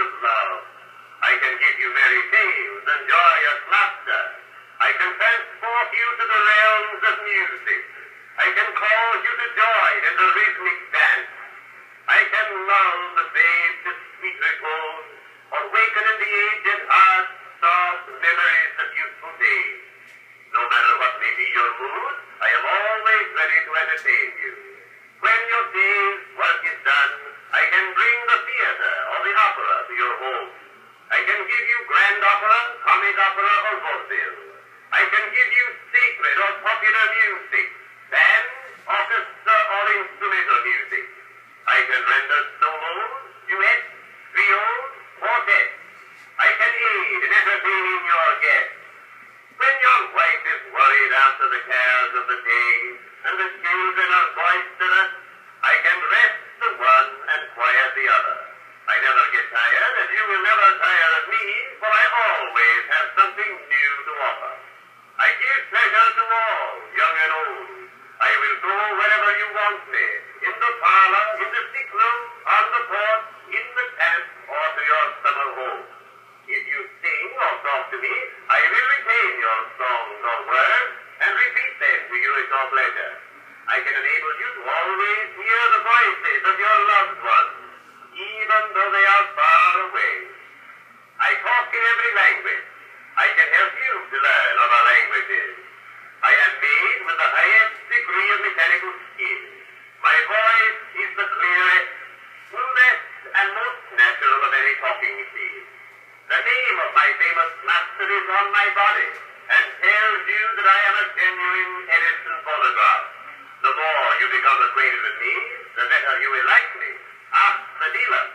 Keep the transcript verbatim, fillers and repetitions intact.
of love. I can give you merry tales and joyous laughter. I can transport you to the realms of music. I can cause you to join in the rhythmic dance. I can lull the babe to sweet repose, or waken in the aged heart soft memories of youthful days. No matter what may be your mood, I am always ready to entertain you. When your day's work is done, I can bring the theater or the opera to your home. I can give you grand opera, comic opera, or vaudeville. I can give you sacred or popular music, band, orchestra, or instrumental music. I can render solos, duets, trios, quartets. I can aid in entertaining your guests. When your wife is worried after the cares of the day, and the children are boisterous, I can rest the one and quiet the other. I never get tired, and you will never tire of me, for I always have something new to offer. I give pleasure to all, young and old. I will go wherever you want me, in the parlor, in the sick room, on the porch, in the tent, or to your summer home. If you sing or talk to me, I will retain your songs or words and repeat them to you at your pleasure. I can enable you to always hear the voices of your loved ones, even though they are far away. I talk in every language. I can help you to learn other languages. I am made with the highest degree of mechanical skill. My voice is the clearest, smoothest, and most natural of any talking machine. The name of my famous master is on my body, and tells you that I am a genuine Edison phonograph. The more you become acquainted with me, the better you will like me. Ask the dealer.